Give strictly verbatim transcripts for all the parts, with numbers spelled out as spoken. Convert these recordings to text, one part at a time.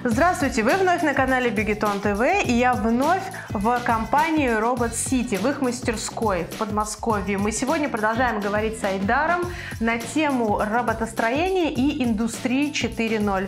Здравствуйте! Вы вновь на канале Бигетон ТВ, и я вновь в компании Robot City, в их мастерской в Подмосковье. Мы сегодня продолжаем говорить с Айдаром на тему роботостроения и индустрии четыре ноль.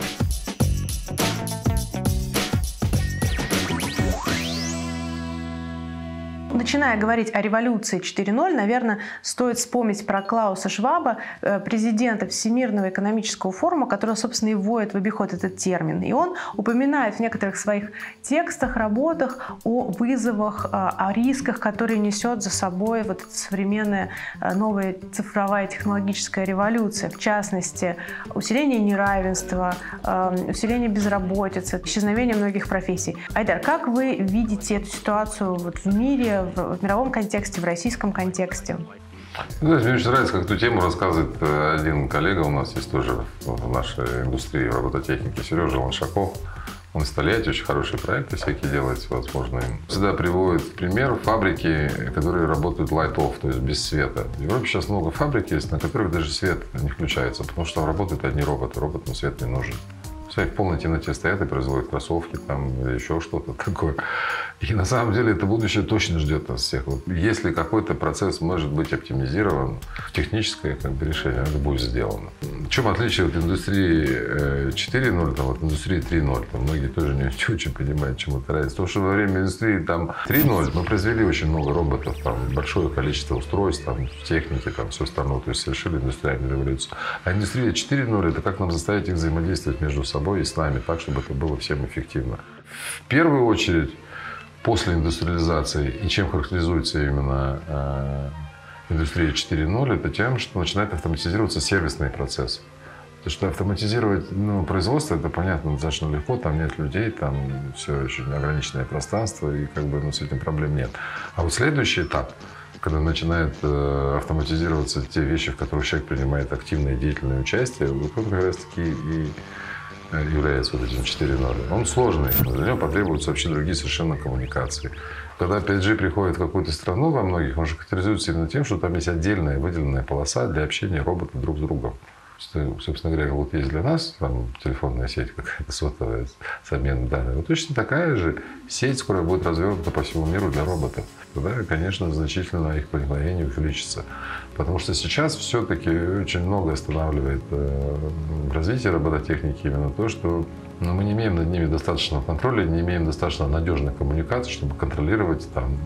Начиная говорить о революции четыре ноль, наверное, стоит вспомнить про Клауса Шваба, президента Всемирного экономического форума, который, собственно, и вводит в обиход этот термин. И он упоминает в некоторых своих текстах, работах о вызовах, о рисках, которые несет за собой вот эта современная новая цифровая технологическая революция. В частности, усиление неравенства, усиление безработицы, исчезновение многих профессий. Айдар, как вы видите эту ситуацию вот в мире, в мировом контексте, в российском контексте? Знаете, мне очень нравится, как эту тему рассказывает один коллега у нас есть тоже в нашей индустрии робототехники, Сережа Ланшаков. Он в Тольятти очень хорошие проекты всякие делает, возможно. Всегда приводит в пример фабрики, которые работают light-off, то есть без света. В Европе сейчас много фабрик есть, на которых даже свет не включается, потому что там работают одни роботы, роботам свет не нужен. Все в полной темноте стоят и производят кроссовки там, или еще что-то такое. И на самом деле это будущее точно ждет нас всех. Вот если какой-то процесс может быть оптимизирован, техническое как бы, решение, это будет сделано. В чем отличие от индустрии четыре ноль от индустрии три ноль? Там многие тоже не очень понимают, чем это разница. Потому что во время индустрии там, три ноль мы произвели очень много роботов, там, большое количество устройств, там, техники, там, все остальное. То есть совершили индустриальную революцию. А индустрия четыре ноль это как нам заставить их взаимодействовать между собой и с нами, так, чтобы это было всем эффективно. В первую очередь, после индустриализации, и чем характеризуется именно э, индустрия четыре ноль, это тем, что начинает автоматизироваться сервисный процесс. То, что автоматизировать ну, производство, это понятно, достаточно легко, там нет людей, там все очень ограниченное пространство, и как бы ну, с этим проблем нет. А вот следующий этап, когда начинает э, автоматизироваться те вещи, в которых человек принимает активное и деятельное участие, вот он как раз таки и является вот этим четыре ноль. Он сложный, для него потребуются вообще другие совершенно коммуникации. Когда пять джи приходит в какую-то страну, во многих, он же характеризуется именно тем, что там есть отдельная выделенная полоса для общения роботов друг с другом. Что, собственно говоря, вот есть для нас там телефонная сеть какая-то сотовая с обменом данных. Вот точно такая же сеть скоро будет развернута по всему миру для роботов. Тогда, конечно, значительно их проникновение увеличится. Потому что сейчас все-таки очень много останавливает э, развитие робототехники именно то, что ну, мы не имеем над ними достаточного контроля, не имеем достаточно надежных коммуникаций, чтобы контролировать, там,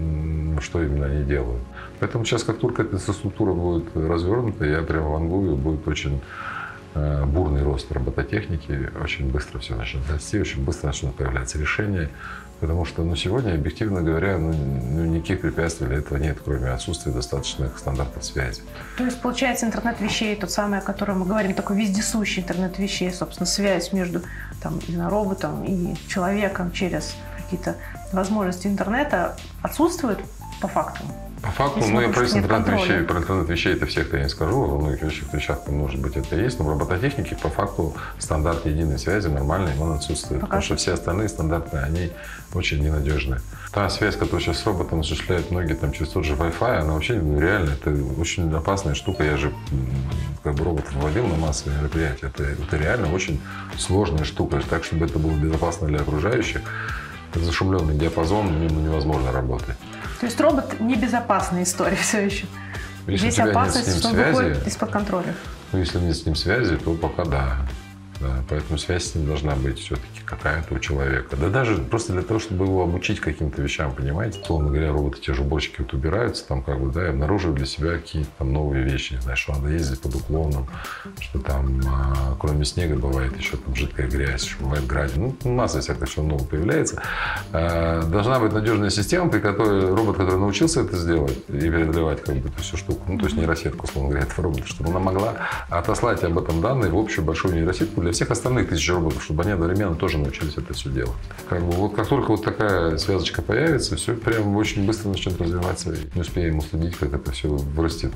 что именно они делают. Поэтому сейчас, как только эта инфраструктура будет развернута, я прямо вангую, будет очень э, бурный рост робототехники, очень быстро все начнет расти, очень быстро начнут появляться решения. Потому что ну, сегодня, объективно говоря, ну, ну, никаких препятствий для этого нет, кроме отсутствия достаточных стандартов связи. То есть, получается, интернет вещей, тот самый, о котором мы говорим, такой вездесущий интернет вещей, собственно, связь между там, роботом и человеком через какие-то возможности интернета отсутствует по факту? По факту, ну я про интернет вещей, про интернет вещей это всех я не скажу, во многих вещах, вещах, может быть, это есть, но в робототехнике по факту стандарт единой связи нормальный, он отсутствует, Пока потому что все остальные стандарты, они очень ненадежные. Та связь, которую сейчас с роботом осуществляют многие там через тот же Wi-Fi, она вообще ну, реально, это очень опасная штука, я же как бы роботов вводил на массовые мероприятия, это, это реально очень сложная штука, так, чтобы это было безопасно для окружающих, зашумленный диапазон, мимо невозможно работать. То есть робот небезопасная история все еще. Если Здесь опасность, что он выходит из-под контроля. Ну, если нет с ним связи, то пока да. Да, поэтому связь с ним должна быть все-таки какая-то у человека. Да даже просто для того, чтобы его обучить каким-то вещам, понимаете? Условно говоря, роботы, те же уборщики вот убираются там как бы, да, и обнаруживают для себя какие-то там новые вещи. Не знаю, что надо ездить под уклоном, что там, а, кроме снега, бывает еще там жидкая грязь, что бывает градин. Ну, масса всякого чего нового появляется. А, должна быть надежная система, при которой робот, который научился это сделать и преодолевать как бы эту всю штуку, ну, то есть нейросетку, условно говоря, этого робота, чтобы она могла отослать об этом данные в общую большую нейросетку для всех остальных тысяч роботов, чтобы они одновременно тоже научились это все делать. Как бы, вот как только вот такая связочка появится, все прям очень быстро начнет развиваться. Не успеем уследить, как это все вырастет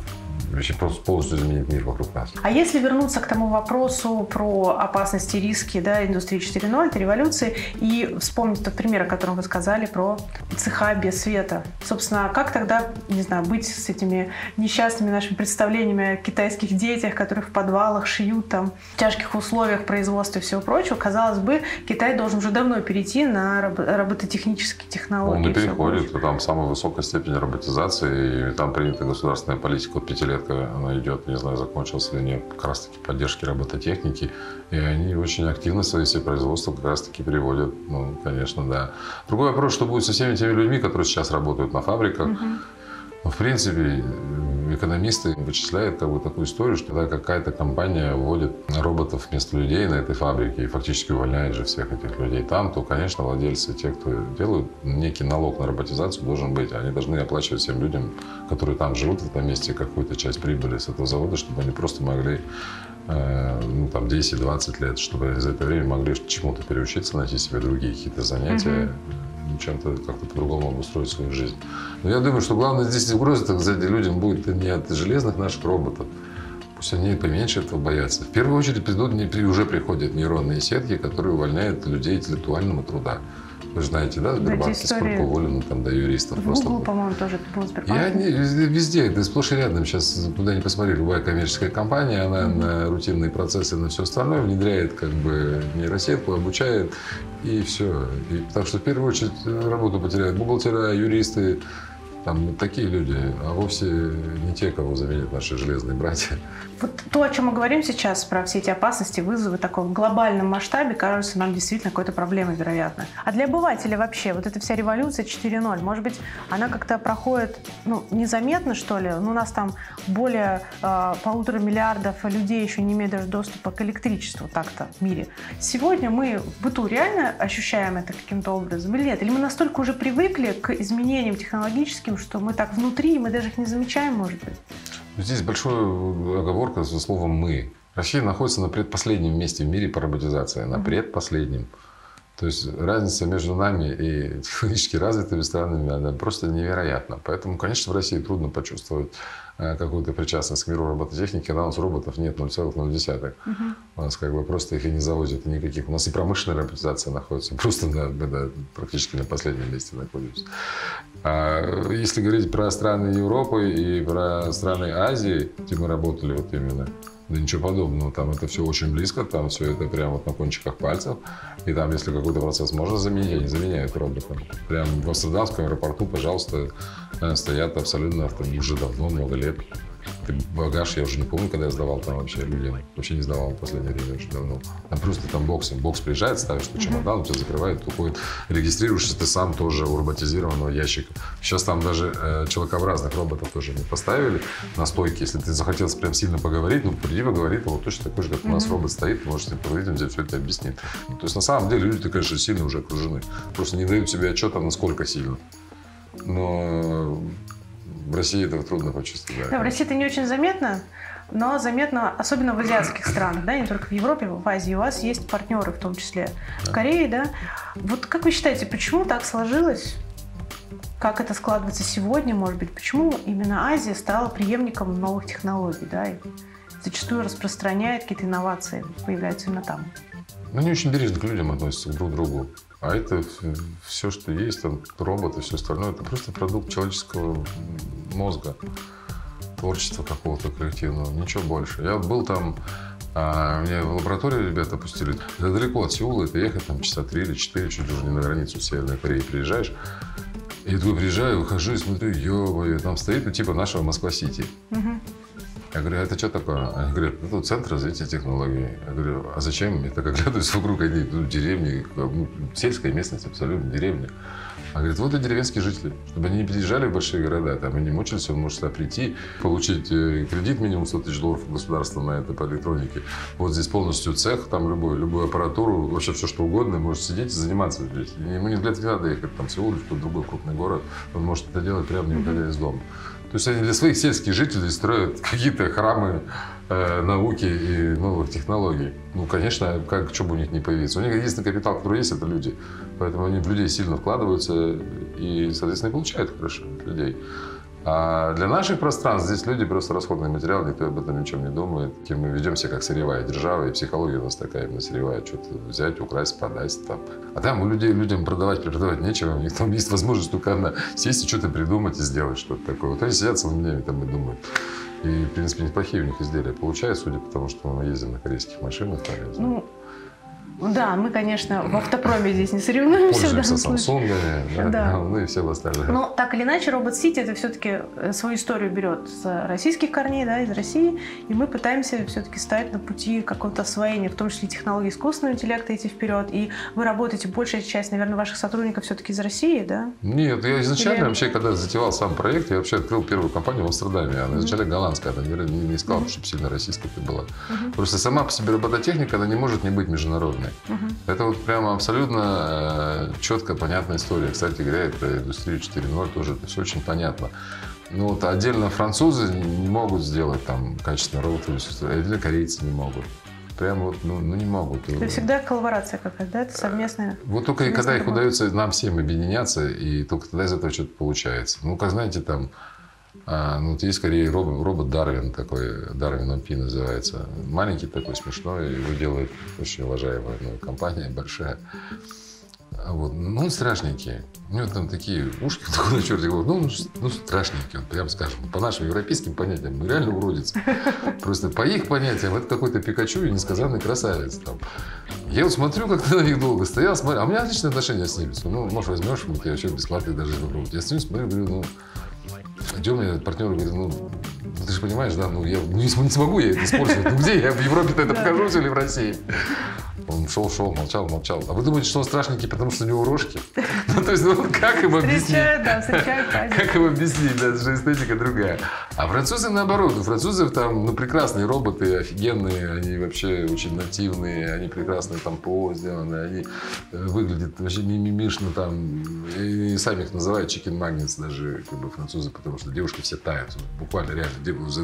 вообще полностью изменить мир вокруг нас. А если вернуться к тому вопросу про опасности, риски, да, индустрии четыре ноль, этой революции, и вспомнить тот пример, о котором вы сказали, про цеха без света. Собственно, как тогда, не знаю, быть с этими несчастными нашими представлениями о китайских детях, которые в подвалах шьют там, в тяжких условиях производства и всего прочего? Казалось бы, Китай должен уже давно перейти на робототехнические технологии. Он и переходит, там самая высокая степень роботизации, и там принята государственная политика, вот пятилетка она идет, не знаю, закончилась или нет, как раз таки поддержки робототехники, и они очень активно свои все производства как раз таки переводят, ну, конечно, да. Другой вопрос, что будет со всеми теми людьми, которые сейчас работают на фабриках. Uh-huh. В принципе, экономисты вычисляют как бы такую историю, что когда какая-то компания вводит роботов вместо людей на этой фабрике и фактически увольняет же всех этих людей там, то, конечно, владельцы, те, кто делают, некий налог на роботизацию должен быть. Они должны оплачивать всем людям, которые там живут в этом месте, какую-то часть прибыли с этого завода, чтобы они просто могли э, ну, там десять-двадцать лет, чтобы за это время могли чему-то переучиться, найти себе другие какие-то занятия. Mm-hmm. Чем-то как-то по-другому обустроить свою жизнь. Но я думаю, что главное здесь угроза, так сказать, людям будет не от железных наших роботов. Пусть они поменьше этого боятся. В первую очередь придут, уже приходят нейронные сетки, которые увольняют людей интеллектуального труда. Вы же знаете, да, в Сбербанке сколько уволено там до юристов. В Google, по-моему, тоже был Сбербанк. Я не, везде, это сплошь и рядом. Сейчас, куда ни посмотри, любая коммерческая компания, она mm-hmm. на рутинные процессы, на все остальное внедряет как бы нейросетку, обучает, и все. И, так что в первую очередь работу потеряют бухгалтера, юристы, там такие люди, а вовсе не те, кого заменят наши железные братья. Вот то, о чем мы говорим сейчас, про все эти опасности, вызовы такого в глобальном масштабе, кажется нам действительно какой-то проблемой, вероятно. А для обывателя вообще, вот эта вся революция четыре ноль, может быть, она как-то проходит, ну, незаметно, что ли? Ну, у нас там более э, полутора миллиардов людей еще не имеют даже доступа к электричеству так-то в мире. Сегодня мы в быту реально ощущаем это каким-то образом или нет? Или мы настолько уже привыкли к изменениям технологическим, что мы так внутри, мы даже их не замечаем, может быть? Здесь большая оговорка со словом «мы». Россия находится на предпоследнем месте в мире по роботизации, на предпоследнем. То есть разница между нами и технологически развитыми странами, она просто невероятна. Поэтому, конечно, в России трудно почувствовать какую-то причастность к миру робототехники, когда у нас роботов нет ноль целых ноль десятых. Uh-huh. У нас как бы просто их и не завозят никаких. У нас и промышленная роботизация находится просто на, на, практически на последнем месте находится. А если говорить про страны Европы и про страны Азии, где мы работали вот именно, да ничего подобного, там это все очень близко, там все это прямо вот на кончиках пальцев. И там, если какой-то процесс можно заменить, они заменяют роботом. Прямо в Амстердамском аэропорту, пожалуйста, стоят абсолютно там уже давно, много лет. Багаж, я уже не помню, когда я сдавал там вообще людям. Вообще не сдавал в последнее время, очень давно. Там просто там бокс, бокс приезжает, ставишь на чемодан, он тебя закрывает, уходит. Регистрируешься ты сам тоже у роботизированного ящика. Сейчас там даже э, человекообразных роботов тоже не поставили на стойке. Если ты захотел прям сильно поговорить, ну приди поговори, то вот точно такой же, как у нас робот стоит, ты можешь тебе поговорить, он тебе все это объяснит. То есть на самом деле люди, конечно, сильно уже окружены. Просто не дают себе отчета, насколько сильно. Но в России этого трудно почувствовать. Да, в России это не очень заметно, но заметно, особенно в азиатских странах, да, не только в Европе, в Азии. У вас есть партнеры, в том числе в Корее, да. Вот как вы считаете, почему так сложилось? Как это складывается сегодня, может быть? Почему именно Азия стала преемником новых технологий, да, и зачастую распространяет какие-то инновации, появляются именно там? Они очень бережно к людям относятся друг к другу. А это все, что есть, там, роботы, все остальное, это просто продукт человеческого мозга, творчества какого-то коллективного, ничего больше. Я был там, а, меня в лабораторию ребята пустили. Это далеко от Сеула, это ехать там часа три или четыре, чуть уже не на границу Северной Кореи приезжаешь. И я такой приезжаю, выхожу и смотрю, ё-моё, там стоит, ну, типа нашего Москва-Сити. Uh-huh. Я говорю, а это что такое? Они говорят, это центр развития технологий. Я говорю, а зачем? Я так оглядываюсь вокруг, они, ну, деревни, ну, сельская местность, абсолютно деревня. А говорит, вот и деревенские жители, чтобы они не переезжали в большие города, там, и не мучились, он может сюда прийти, получить кредит минимум сто тысяч долларов от государства на это по электронике. Вот здесь полностью цех, там любой, любую аппаратуру, вообще все что угодно, может сидеть и заниматься здесь. Ему не для этого не надо ехать там, в Сеул или в какой-то другой крупный город, он может это делать прямо не выходя из дома. То есть они для своих сельских жителей строят какие-то храмы э, науки и новых технологий. Ну, конечно, как, что бы у них не появиться. У них единственный капитал, который есть, это люди. Поэтому они в людей сильно вкладываются и, соответственно, и получают хорошо от людей. А для наших пространств здесь люди просто расходный материал, никто об этом ничем не думает. И мы ведем себя как сырьевая держава, и психология у нас такая именно сырьевая, что-то взять, украсть, продать. Там. А там у людей людям продавать, преподавать нечего, у них там есть возможность только одна – сесть и что-то придумать и сделать что-то такое. Вот они сидят целыми днями там и думают. И, в принципе, неплохие у них изделия получаются, судя по тому, что мы ездим на корейских машинах. Ну, да, мы, конечно, в автопроме здесь не соревнуемся. Пользуемся Samsung, да, да. Ну и все остальное. Но так или иначе, Робот Сити это все-таки свою историю берет с российских корней, да, из России. И мы пытаемся все-таки стать на пути какого-то освоения, в том числе технологий искусственного интеллекта, идти вперед. И вы работаете, большая часть, наверное, ваших сотрудников все-таки из России, да? Нет, я изначально или... вообще, когда затевал сам проект, я вообще открыл первую компанию в Амстердаме. Она изначально mm-hmm. голландская, она не, не искала, mm-hmm. чтобы сильно российская была. Mm-hmm. Просто сама по себе робототехника, она не может не быть международной. Mm-hmm. Это вот прямо абсолютно э, четко понятная история. Кстати говоря, про индустрию четыре ноль тоже это все очень понятно. Ну вот отдельно французы не могут сделать там качественный робот, отдельно корейцы не могут. Прямо вот, ну, ну не могут. Это всегда коллаборация какая-то, да? Это совместная. Вот только и когда их удается нам всем объединяться, и только тогда из этого что-то получается. Ну, как знаете, там, а, ну, вот есть скорее робот, робот Дарвин такой, Дарвин О Пи называется. Маленький такой, смешной, его делает очень уважаемая ну, компания, большая. Вот. Ну, он страшненький. У него там такие ушки, такой на черте голову. Ну, ну, страшненький, он, прям скажем. По нашим европейским понятиям, ну, реально уродец. Просто по их понятиям, это какой-то Пикачу и несказанный красавец. Там. Я вот смотрю, как-то на них долго стоял, смотрю. А у меня отличные отношения с ними. Ну, может, возьмешь, мы тебе вообще бесплатно даже попробовать. Я с ним смотрю, говорю, ну, идем, мне партнер говорит, ну, ты же понимаешь, да, ну, я не, не смогу я это использовать. Ну, где я в Европе-то это покажусь или в России? Он шел, шел, молчал, молчал. А вы думаете, что он страшненький, потому что у него рожки? Ну, то есть, ну, как им объяснить? Встречают, да, встречают. Как им объяснить, да, что эстетика другая. А французы наоборот. У французов там, ну, прекрасные роботы, офигенные, они вообще очень нативные, они прекрасно там ПО сделаны, они выглядят вообще мимимишно там. И сами их называют chicken magnets даже, как бы, французы, потому что девушки все тают. Буквально реально.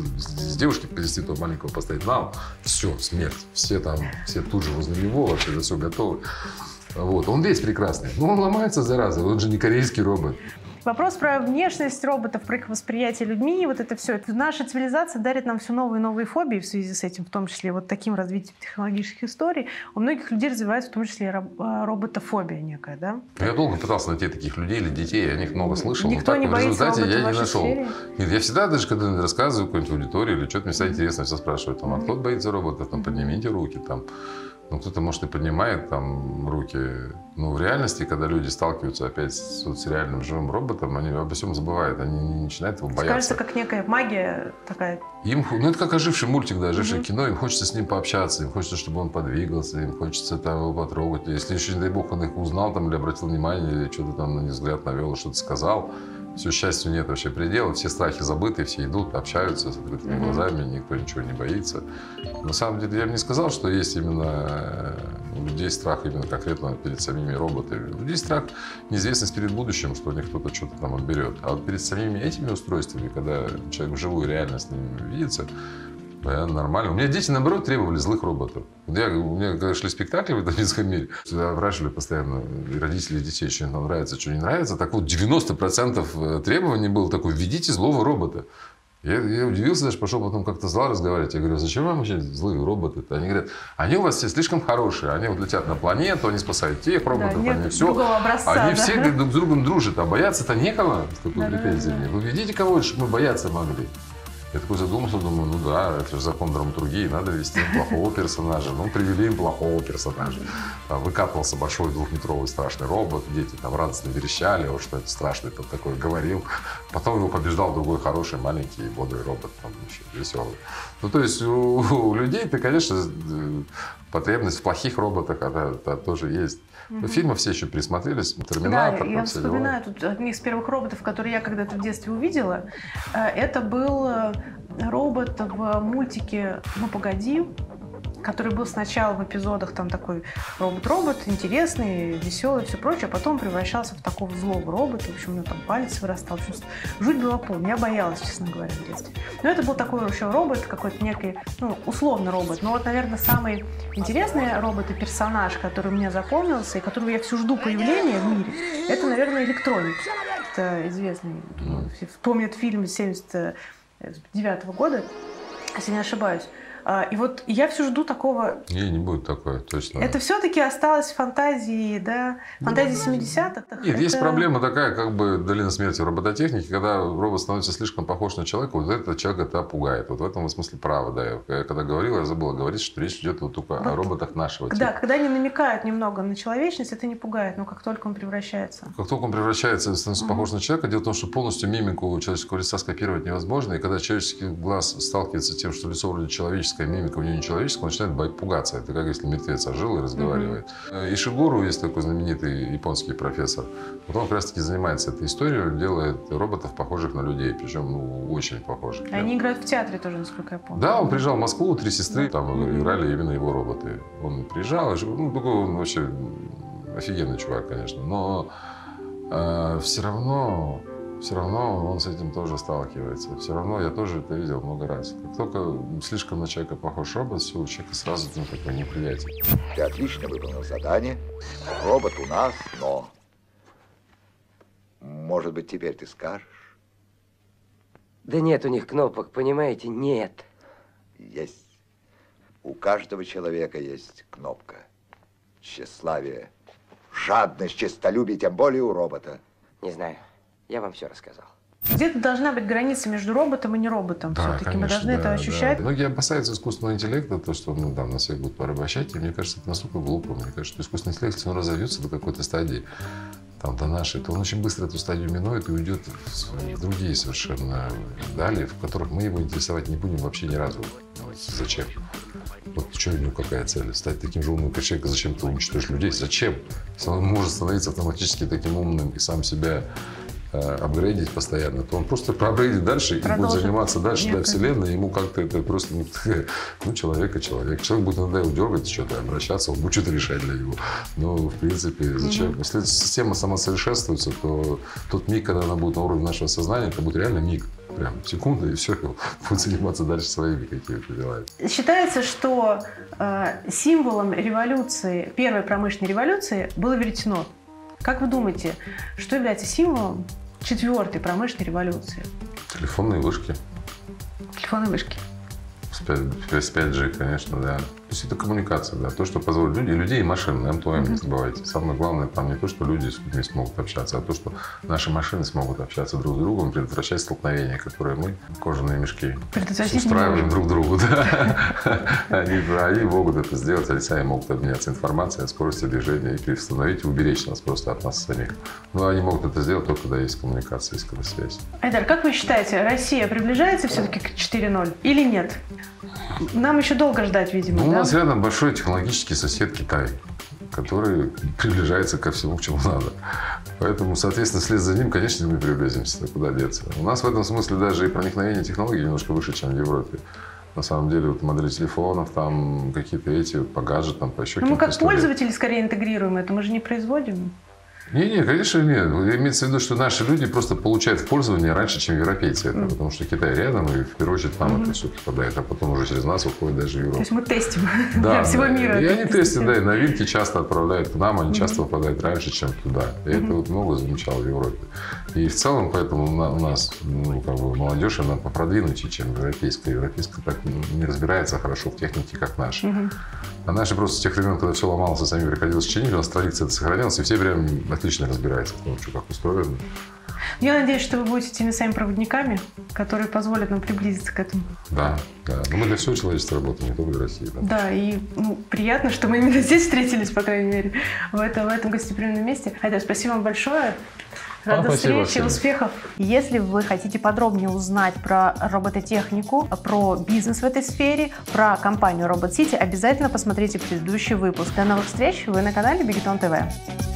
С девушки привезти того маленького поставить нам, все, смерть. Все там, все тут же возле него вообще за все готовы. Вот. Он весь прекрасный. Но он ломается, зараза. Он же не корейский робот. Вопрос про внешность роботов, про их восприятие людьми, вот это все. Наша цивилизация дарит нам все новые и новые фобии в связи с этим, в том числе вот таким развитием технологических историй. У многих людей развивается в том числе роботофобия некая, да? Я долго пытался найти таких людей или детей, я о них много слышал, Никто но так не в результате боится я не нашел. Сфере? Нет, я всегда, даже когда рассказываю какой-нибудь аудитории или что-то, мне всегда интересно, все спрашивают, там, а кто боится роботов, там, поднимите руки, там. Ну, кто-то, может, и поднимает там руки. Но в реальности, когда люди сталкиваются опять с, вот, с реальным живым роботом, они обо всем забывают, они не начинают его бояться. Кажется, как некая магия такая. Им, ну, это как оживший мультик, да, ожившее Mm-hmm. кино, им хочется с ним пообщаться, им хочется, чтобы он подвигался, им хочется там его потрогать. Если еще, не дай бог, он их узнал там, или обратил внимание, или что-то там на них взгляд навел, что-то сказал, все, счастью нет вообще предела, все страхи забыты, все идут, общаются с открытыми mm-hmm. глазами, никто ничего не боится. На самом деле, я бы не сказал, что есть именно у людей страх именно конкретно перед самими роботами. У людей страх неизвестность перед будущим, что у них кто-то что-то там отберет. А вот перед самими этими устройствами, когда человек вживую реально с ними видится, да, нормально. У меня дети, наоборот, требовали злых роботов. Я, у меня, когда шли спектакли в этом детском мире, всегда спрашивали постоянно, и родители детей, что им там нравится, что не нравится. Так вот, девяносто процентов требований было такое: введите злого робота. Я, я удивился, даже пошел потом как-то зла разговаривать. Я говорю, зачем вам вообще злые роботы-то? Они говорят, они у вас все слишком хорошие. Они вот летят на планету, они спасают тех роботов, да, они все. Образца, они да? все друг с другом дружат, а бояться-то некого с такой да, претензией. Да, да. Вы видите кого-то, чтобы мы бояться могли? Я такой задумался, думаю, ну да, это же закон драматургии, надо вести плохого персонажа. Ну, привели им плохого персонажа. Там выкатывался большой двухметровый страшный робот, дети там радостно верещали, что это страшный, там такой говорил. Потом его побеждал другой хороший, маленький, бодрый робот, там еще веселый. Ну, то есть у, у людей-то, конечно, потребность в плохих роботах, она, она тоже есть. Mm-hmm. Фильмы все еще присмотрелись, Терминатор. Да, я вспоминаю тут одних из первых роботов, которые я когда-то в детстве увидела. Это был робот в мультике «Ну, погоди», который был сначала в эпизодах там такой робот-робот, интересный, веселый, все прочее, а потом превращался в такого злого робота. В общем, у него там палец вырастал. В общем, жуть была полная. Я боялась, честно говоря, в детстве. Но это был такой еще робот, какой-то некий, ну, условно робот. Но вот, наверное, самый интересный робот и персонаж, который мне запомнился, и которого я все жду появления в мире, это, наверное, электроник. Это известный, mm. все вспомнят фильм семьдесят девятого года, если не ошибаюсь. И вот я все жду такого... Не, не будет такое, точно. Это все-таки осталось фантазией, да? Фантазии семидесятых? Нет, это... есть проблема такая, как бы долина смерти в робототехнике, когда робот становится слишком похож на человека, вот этот человек это пугает. Вот в этом смысле право, да. Я когда говорил, я забыла говорить, что речь идет вот только вот, о роботах нашего типа. Да, когда они намекают немного на человечность, это не пугает, но как только он превращается. Как только он превращается, становится угу. похож на человека, дело в том, что полностью мимику человеческого лица скопировать невозможно, и когда человеческий глаз сталкивается с тем, что лицо вроде человеческое, мимика у него нечеловеческая, он начинает пугаться. Это как если мертвец ожил и разговаривает. Mm-hmm. Ишигуру, есть такой знаменитый японский профессор, вот он как раз таки занимается этой историей, делает роботов, похожих на людей, причем ну, очень похожих. Они играют в театре тоже, насколько я помню. Да, он приезжал в Москву, три сестры, там играли именно его роботы. Он приезжал, ну, такой он вообще офигенный чувак, конечно, но э, все равно... Все равно он с этим тоже сталкивается. Все равно я тоже это видел много раз. Как только слишком на человека похож робот, все, у человека сразу ну, такое неприятие. Ты отлично выполнил задание. Робот у нас, но... Может быть, теперь ты скажешь? Да нет у них кнопок, понимаете? Нет. Есть. У каждого человека есть кнопка. Тщеславие. Жадность, честолюбие, тем более у робота. Не знаю. Я вам все рассказал. Где-то должна быть граница между роботом и не роботом. Да, все-таки конечно, мы должны да, это ощущать. Да. Многие опасаются искусственного интеллекта, то, что ну, да, нас всех будут порабощать. И мне кажется, это настолько глупо. Мне кажется, что искусственный интеллект, если он разовьется до какой-то стадии, там, до нашей, то он очень быстро эту стадию минует и уйдет в другие совершенно дали, в которых мы его интересовать не будем вообще ни разу. Зачем? Вот что у него какая цель? Стать таким же умным, как человек, зачем ты уничтожишь людей? Зачем? Если он может становиться автоматически таким умным и сам себя апгрейдить постоянно, то он просто проапгрейдит дальше Продолжим. и будет заниматься дальше до Вселенной. Ему как-то это просто, ну, человека человек. Человек будет иногда его дергать, что-то обращаться, он будет что-то решать для него. Но, в принципе, зачем? Mm-hmm. Если система самосовершенствуется, то тот миг, когда она будет на уровне нашего сознания, это будет реально миг. Прям секунда, и все, будет заниматься дальше своими какими-то делами. Считается, что э, символом революции, первой промышленной революции было веретено. Как вы думаете, что является символом четвертой промышленной революции? Телефонные вышки. Телефонные вышки. С пять джи, конечно, да. То есть это коммуникация, да. То, что позволит люди, людей и машин, эм два эм, mm-hmm. не забывайте. Самое главное там не то, что люди с людьми смогут общаться, а то, что наши машины смогут общаться друг с другом, предотвращать столкновения, которые мы, кожаные мешки, устраиваем друг другу. Они могут это сделать, а сами могут обменяться информацией о скорости движения и переустановить и уберечь нас просто от нас самих. Но они могут это сделать только, когда есть коммуникация, есть когда связь. Айдар, как вы считаете, Россия приближается все-таки к четыре ноль или нет? Нам еще долго ждать, видимо, ну, да? У нас рядом большой технологический сосед Китай, который приближается ко всему, к чему надо. Поэтому, соответственно, вслед за ним, конечно, мы приблизимся, куда деться. У нас в этом смысле даже и проникновение технологий немножко выше, чем в Европе. На самом деле, вот модели телефонов, там какие-то эти по гаджетам, по еще каким-то мы как историям. Пользователи скорее интегрируем это, мы же не производим. Не-не, конечно, нет. Имеется в виду, что наши люди просто получают в пользование раньше, чем европейцы. Это, mm. Потому что Китай рядом, и в первую очередь нам mm-hmm. это все попадает, а потом уже через нас уходит даже в Европу. То есть мы тестим да, для всего да. мира. И они тестят, да, и новинки часто отправляют к нам, они mm-hmm. часто попадают раньше, чем туда. И mm-hmm. это вот много замечало в Европе. И в целом, поэтому у нас, ну, как бы, молодежь, она попродвинутее, чем европейская. Европейская так не разбирается хорошо в технике, как наша. Mm-hmm. А наши просто с тех времен, когда все ломалось, и сами приходилось чинить, у нас традиция это сохранялась, и все прям отлично разбираются в том, что как устроено. Я надеюсь, что вы будете теми самыми проводниками, которые позволят нам приблизиться к этому. Да, да. Но мы для всего человечества работаем, не только для России. Да, да и ну, приятно, что мы именно здесь встретились, по крайней мере, в этом, в этом гостеприимном месте. Айдар, спасибо вам большое. Рада встрече, успехов! Если вы хотите подробнее узнать про робототехнику, про бизнес в этой сфере, про компанию Робот Сити, обязательно посмотрите предыдущий выпуск. До новых встреч! Вы на канале Бигитон ТВ.